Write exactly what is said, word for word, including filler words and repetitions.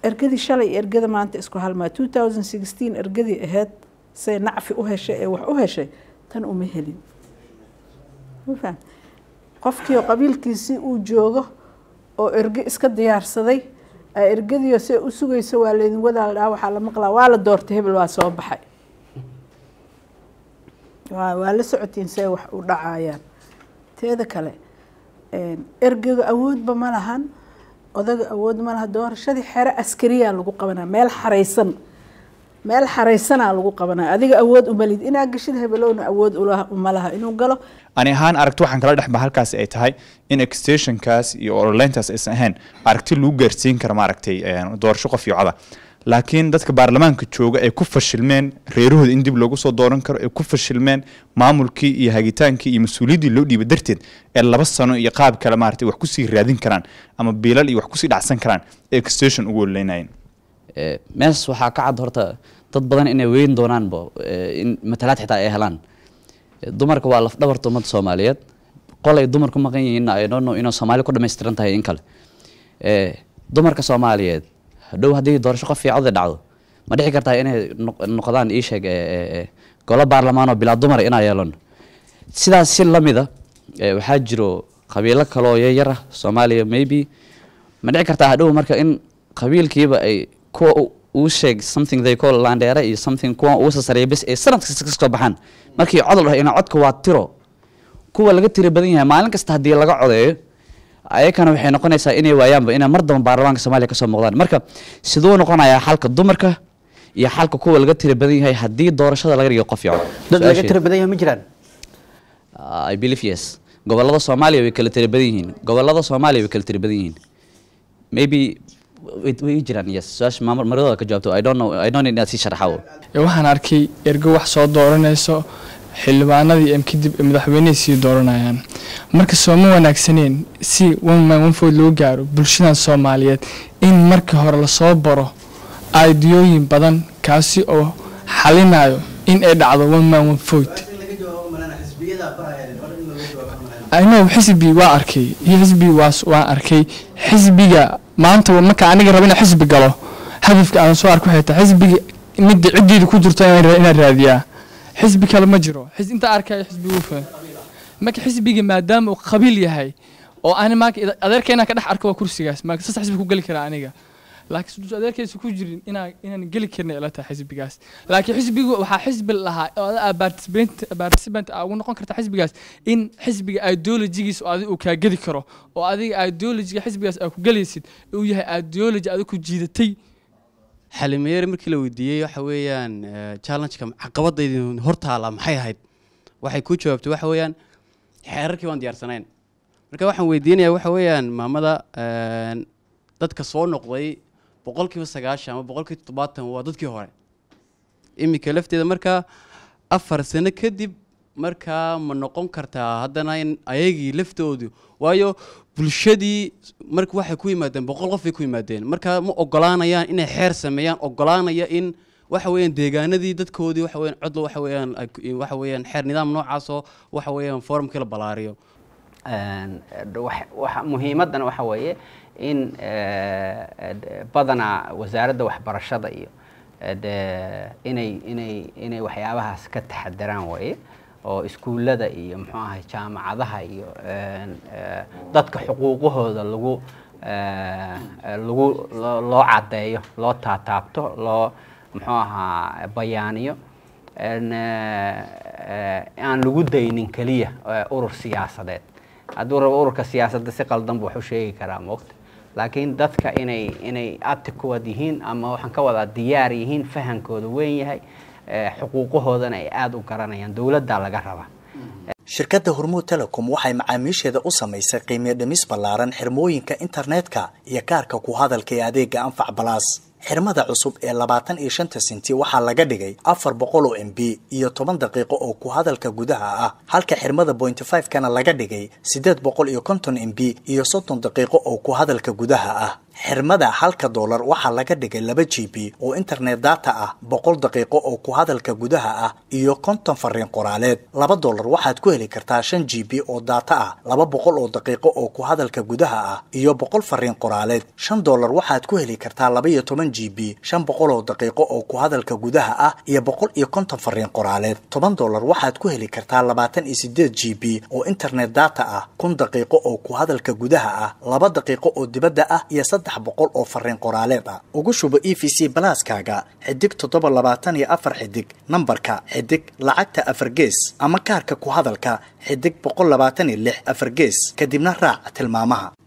ergadii shalay ergada maanta isku halmaa two thousand sixteen ergadii ahayd say nacfi u heshay ee wax u heshay tan uma helin ma faham qofkii qabiilkiisii uu joogo oo erge iska diyaarsaday ergadii say u sugayso waa leedin wadaal dhaa waxaa la maqlaa waa la doortay hebel waa soo baxay waa waa la socotiin say wax u dhacayaan teeda kale ergaga awoodba ma lahan odaga awood ma laha doorashadii xere askariya lagu qabanaa meel xareysan meel xareysana lagu qabanaa adiga awood u malid inaa gashid hebelowna awood u ma laha inuu galo ani ahaan aragti waxaan kala dhaxba halkaas ay tahay in extensionkaas iyo orleyntaas aysan ahayn aragti lagu gaarsiin karo maaragtay doorasho qof iyo cada laakiin dadka baarlamaanka jooga ay ku fashilmeen reerahooda in dib loogu soo dooran karo ay ku fashilmeen maamulkii iyo hagitaankii iyo mas'uuliyadii loo dhiibay darteed ee laba sano iyo qaab kale maaragtay wax ku sii raadin karaan ama biilal iyo wax ku sii dhacsan karaan extension ugu leeynayeen ee mees waxa ka cad horta dad badan inay weyn doonaan bo in matalaad xitaa ay helaan dumarka waa laf dhabarta ummadda Soomaaliyeed qolay dumarku maqan yihiin ay don't know inuu Soomaali ku dhameystiran tahay in kale ee dumarka Soomaaliyeed hadhow haddii doorasho qof fiican dhacdo ma dhici kartaa inay noqdaan ii sheeg ee golo baarlamaan oo bilaa dumar inay yeelan sidaas si lamida waxaa jiro qabiilo kale oo yar ah Soomaaliya maybe ma dhici kartaa hadhow marka in qabiilkiiba ay ku uu sheeg something they call landera iyo something kuwa uu sasareeyay bas ee sanadka ka baxan markii codol ah in codka waa tiro kuwa laga tiro badan yahay maalin kasta hadii laga codeeyo ayakana waxay noqonaysaa inay waayaanba inay mar dambe baarlamaanka Soomaaliya ka soo muuqdaan marka sidoo noqonaya xalka dumarka iyo xalka kuwa laga tiro badan yahay hadii doorashada laga dhigo qof yahay dad laga tiro badan yahay ma jiraan I believe yes gobolada Soomaaliya way kala tiro badan yihiin gobolada Soomaaliya way kala tiro badan yihiin maybe way jiraan yes su'aash maamul marada ka jawaabto I don't know I don't need to sharaxo waxaan arkay ergo wax soo dooranayso xildhibaanadii am kadib madaxweynaha sii dooranayaan marka sooma wanaagsaneen si one man one vote loo gaaro bulshada Soomaaliyeed in marka hore la soo baro aidiyooyin badan kaasi oo xalinayo in ay dhacdo one man one vote I know xisbi waa arkay xisbi waas waa arkay xisbiga maanta marka aniga rabina xisbi galo hadafka aan soo arko waxay tahay xisbiga mid ciideedu ku jirto inaan raadiyaa xisbi kale ma jiro xis inta arkay xisbi uu faa marka xisbiga maadaama uu qabiil yahay oo aan ma adeerkeena ka dhax arko kursigaas ma sax xisbi ku gali kara aniga laakiin sidoo adeerkeesu ku jirin inaan inaan gali karnay ila tahay xisbigaas laakiin xisbigu waxa xisbi lahaa oo participant participant ugu noqon karta xisbigaas in xisbiga ideology-giisa adiga uu ka gadi karo oo adiga ideology-ga xisbigaas aad ku galaysid uu yahay ideology adiga ku jiidatay xalimeer markii la weydiiyay waxa weeyaan challenge-ka caqabadaydii hortaala maxay ahayd waxay ku jawaabtay waxa weeyaan xeerarkii waan diyaarsanayn marka waxaan weydiinayaa waxa weeyaan maamada dadka soo noqday boqolkiiba sagaashan ama boqolkiiba toddobaatan waa dadkii hore imika lafteeda marka afar sano kadib marka ma noqon kartaa haddana in ayagii laftoodu waayo bulshadii marka waxay ku yimaadeen boqol qof ay ku yimaadeen marka ma ogolaanayaan inay xeer sameeyaan ogolaanaya in waxa weeyaan deegaanadii dadkoodii waxa weeyaan cod waxa weeyaan waxa weeyaan xeer nidaam noocaas oo waxa weeyaan forum kala balaariyo een waxa muhiimadan waxa weeye in badana wasaaradda waxbarashada iyo inay inay inay waxyaabahaas ka taxadaraan way oo iskuulada iyo muxuu ahay jaamacadaha iyo dadka xuquuqahooda lagu lagu loo cadeeyo loo taataabto loo muxuu ahaa bayaaniyo aan lagu daynin kaliya urur siyaasadeed hadduu rabo ururka siyaasadda si qaldan buu wax u sheegi karaa moogta laakiin dadka inay inay adkuwad yihiin ama waxaan ka wadaa diyaar yihiin fahankooda weyn yahay xuquuqahoodana ay aad u garanayaan dawladda laga raba shirkadda Hormuud Telecom waxay macaamiisheeda u samaysay qiimo dhimis ballaaran xirmooyinka internetka iyo kaarka ku hadalka ee adeega Anfac Plus xirmada cusub ee labaatan iyo shan senti waxa laga dhigay afar boqol oo M B iyo toban daqiiqo oo ku hadalka gudaha ah halka xirmada point five kana laga dhigay siddeed boqol iyo konton M B iyo soddon daqiiqo oo ku hadalka gudaha ah xirmada halka doolar waxaa laga dhigay laba g b oo internet data ah boqol daqiiqo oo ku hadalka gudaha ah iyo konton fariin qoraaleed laba doolar waxaad ku heli kartaa shan g b oo data ah laba boqol oo daqiiqo oo ku hadalka gudaha ah iyo boqol fariin qoraaleed shan doolar waxaad ku heli kartaa laba iyo toban g b shan boqol oo daqiiqo oo ku hadalka gudaha ah iyo boqol iyo konton fariin qoraaleed toban doolar waxaad ku heli kartaa labaatan iyo sideed g b oo internet data ah kun daqiiqo oo ku hadalka gudaha ah laba daqiiqo oo dibadda ah iyo saddex boqol oo fariin qoraaleed ah ugu shubo E V C Plus-kaaga xidig toddoba labaatan iyo afar xidig nambarka xidig lacagta afar gees ama kaarka ku hadalka xidig boqol labaatan iyo lix afar gees kadibna raac tilmaamaha.